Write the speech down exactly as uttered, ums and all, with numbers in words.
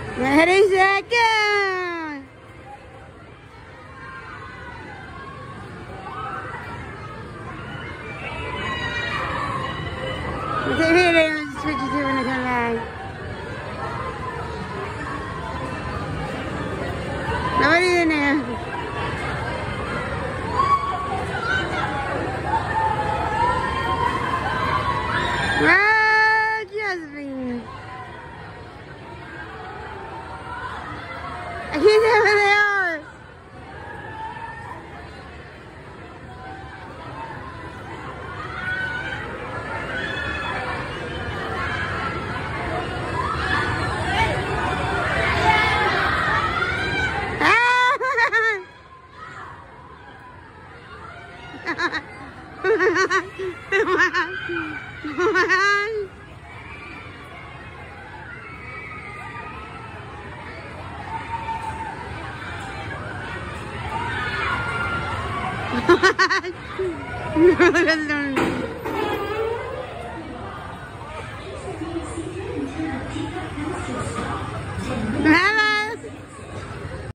thirty seconds. Take video and switch it to when I come back. Nobody's in there. Ah, Josephine. I can't tell where they are. No,